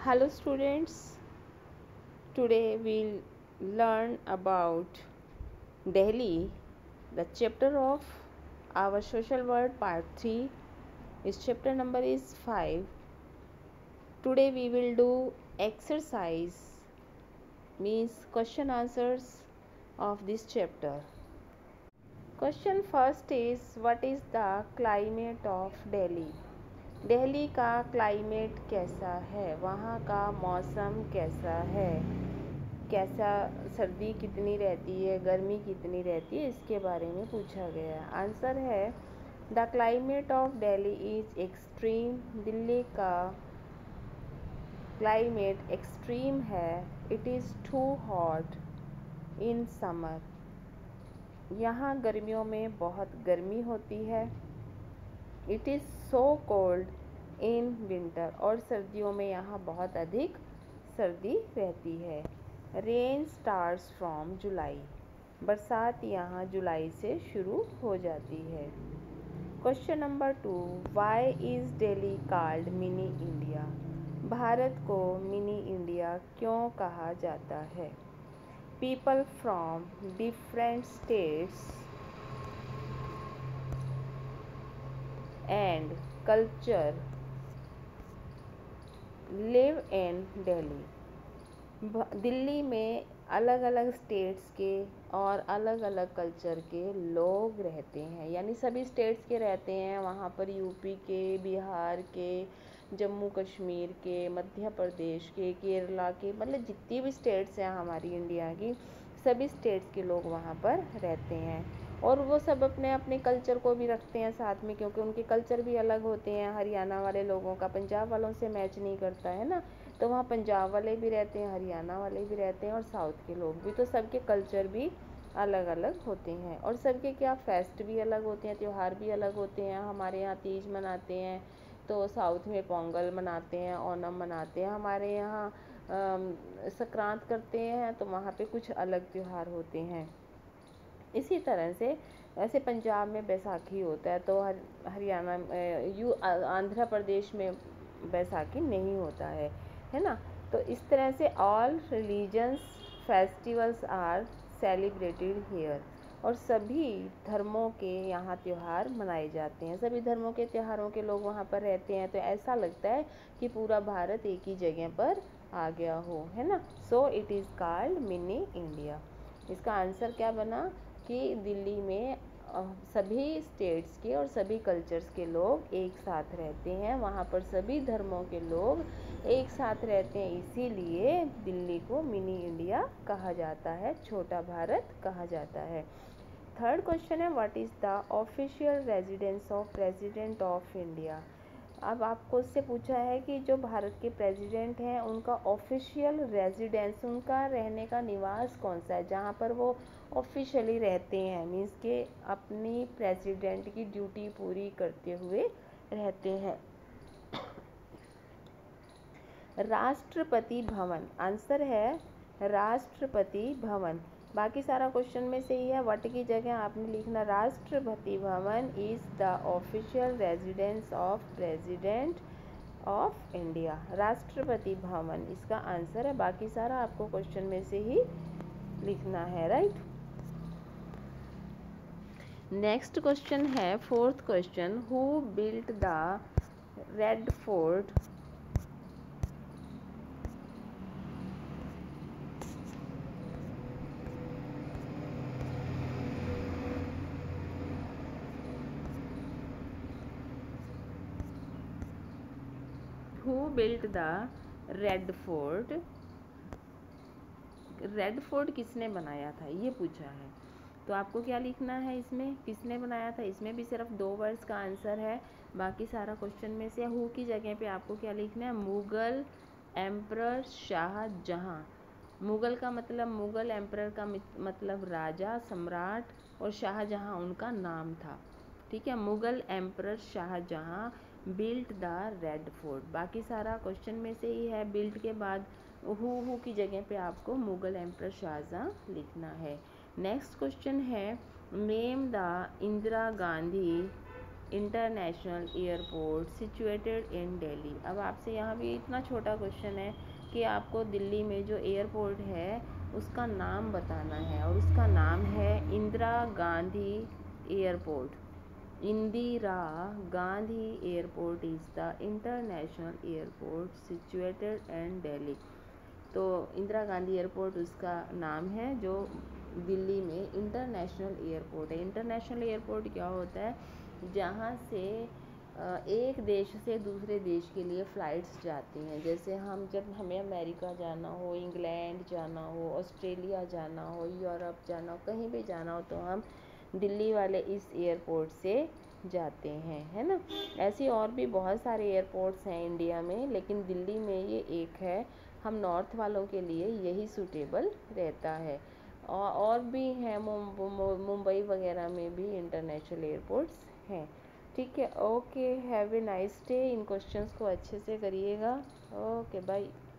Hello students, today we'll learn about Delhi, the chapter of our social world part 3. Its chapter number is 5. Today we will do exercise, means question answers of this chapter. Question first is, what is the climate of Delhi? Delhi का climate कैसा है, वहाँ का मौसम कैसा है, कैसा सर्दी कितनी रहती है, गर्मी कितनी रहती है, इसके बारे में पूछा गया। आंसर है the climate of Delhi is extreme. Delhi का क्लाइमेट एक्सट्रीम है। It is too hot in summer. यहाँ गर्मियों में बहुत गर्मी होती है। It is so cold in winter. और सर्दियों में यहाँ बहुत अधिक सर्दी रहती है। Rain starts from July. बरसात यहाँ जुलाई से शुरू हो जाती है। Question number 2, why is Delhi called mini India? Bharat को मिनी इंडिया क्यों कहा जाता है? People from different states and culture live in Delhi. Delhi में अलग अलग स्टेट्स के और अलग अलग कल्चर के लोग रहते हैं, यानी सभी स्टेट्स के रहते हैं वहाँ पर। यूपी के, बिहार के, जम्मू कश्मीर के, मध्य प्रदेश के, केरला के, मतलब जितनी भी स्टेट्स हैं हमारी इंडिया की, सभी स्टेट्स के लोग वहाँ पर रहते हैं। और वो सब अपने अपने कल्चर को भी रखते हैं साथ में, क्योंकि उनके कल्चर भी अलग होते हैं। हरियाणा वाले लोगों का पंजाब वालों से मैच नहीं करता है ना, तो वहाँ पंजाब वाले भी रहते हैं, हरियाणा वाले भी रहते हैं, और साउथ के लोग भी। तो सबके कल्चर भी अलग अलग होते हैं, और सबके क्या फेस्ट भी अलग होते हैं, त्यौहार भी अलग होते हैं। हमारे यहाँ तीज मनाते हैं, तो साउथ में पोंगल मनाते हैं, ओणम मनाते हैं। हमारे यहाँ संक्रांत करते हैं, तो वहाँ पे कुछ अलग त्यौहार होते हैं। इसी तरह से ऐसे पंजाब में बैसाखी होता है, तो हरियाणा आंध्र प्रदेश में बैसाखी नहीं होता है ना। तो इस तरह से all religions festivals are celebrated here. और सभी धर्मों के यहाँ त्यौहार मनाए जाते हैं। सभी धर्मों के त्योहारों के लोग वहाँ पर रहते हैं, तो ऐसा लगता है कि पूरा भारत एक ही जगह पर आ गया हो, है ना। So it is called mini India. इसका आंसर क्या बना कि दिल्ली में सभी स्टेट्स के और सभी कल्चर्स के लोग एक साथ रहते हैं। वहाँ पर सभी धर्मों के लोग एक साथ रहते हैं, इसीलिए दिल्ली को मिनी इंडिया कहा जाता है, छोटा भारत कहा जाता है। थर्ड क्वेश्चन है, what is the official residence of president of India? अब आपको उससे पूछा है कि जो भारत के प्रेसिडेंट हैं उनका ऑफिशियल रेजिडेंस, उनका रहने का निवास कौन सा है, जहाँ पर वो ऑफिशियली रहते हैं, मीन्स के अपनी प्रेसिडेंट की ड्यूटी पूरी करते हुए रहते हैं। राष्ट्रपति भवन। आंसर है राष्ट्रपति भवन। बाकी सारा क्वेश्चन में से ही है, वट की जगह आपने लिखना Rashtrapati Bhavan is the official residence of president of India. Rashtrapati Bhavan इसका आंसर है। बाकी सारा आपको क्वेश्चन में से ही लिखना है, राइट। नेक्स्ट क्वेश्चन है fourth question, who built the red fort? Who built the red fort? Red fort किसने बनाया था, ये पूछा है। तो आपको क्या लिखना है इसमें, किसने बनाया था? इसमें भी सिर्फ 2 वर्ड्स का आंसर है। बाकी सारा क्वेश्चन में से हु की जगह पे आपको क्या लिखना है, मुगल एम्परर शाहजहां। मुगल का मतलब, मुगल एम्परर का मतलब राजा, सम्राट, और शाहजहां उनका नाम था, ठीक है। Mughal emperor Shahjahan built the red fort. बाकी सारा क्वेश्चन में से ही है। बिल्ट के बाद हु की जगह पे आपको मुगल एम्परर शाहजहां लिखना है। नेक्स्ट क्वेश्चन है, name the Indira Gandhi international airport situated in Delhi. अब आपसे यहाँ भी इतना छोटा क्वेश्चन है कि आपको दिल्ली में जो एयरपोर्ट है उसका नाम बताना है, और उसका नाम है Indira Gandhi airport. Indira Gandhi airport is the international airport situated in Delhi. तो इंदिरा गांधी एयरपोर्ट उसका नाम है जो दिल्ली में इंटरनेशनल एयरपोर्ट है। इंटरनेशनल एयरपोर्ट क्या होता है, जहाँ से एक देश से दूसरे देश के लिए फ़्लाइट्स जाती हैं। जैसे जब हमें अमेरिका जाना हो, इंग्लैंड जाना हो, ऑस्ट्रेलिया जाना हो, यूरोप जाना हो, कहीं भी जाना हो तो हम दिल्ली वाले इस एयरपोर्ट से जाते हैं, है ना। ऐसे और भी बहुत सारे एयरपोर्ट्स हैं इंडिया में, लेकिन दिल्ली में ये एक है। हम नॉर्थ वालों के लिए यही सूटेबल रहता है। और भी हैं, मुंबई वगैरह में भी इंटरनेशनल एयरपोर्ट्स हैं। ठीक है, okay, have a nice day. इन क्वेश्चंस को अच्छे से करिएगा। Okay, bye.